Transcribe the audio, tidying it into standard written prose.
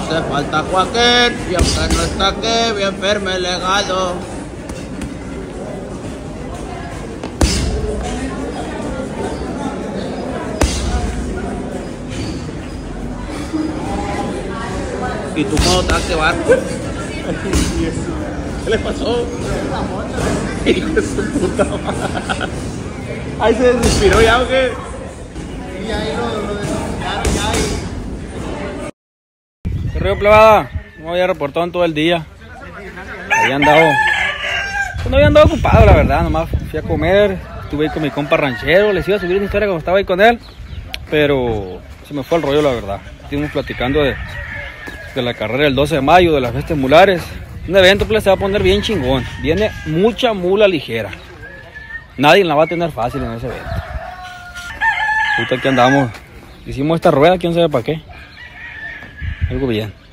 hace falta Joaquín, y aunque no está aquí, bien firme el legado. ¿Y tú cómo te vas a llevar? ¿Qué le pasó? Hijo de su puta madre. Ahí se desinspiró ya, ¿o qué? Sí, ahí lo desinspiraron ya y... ¿Qué rollo, plebada? No había reportado en todo el día. Había andado... Pues no había andado ocupado, la verdad. Nomás fui a comer. Estuve ahí con mi compa ranchero. Les iba a subir una historia cuando estaba ahí con él. Pero se me fue el rollo, la verdad. Estuvimos platicando de la carrera del 12 de mayo, de las bestias mulares. Un evento que se va a poner bien chingón. Viene mucha mula ligera. Nadie la va a tener fácil en ese evento. Ahorita aquí andamos. Hicimos esta rueda, quién sabe para qué. Algo bien.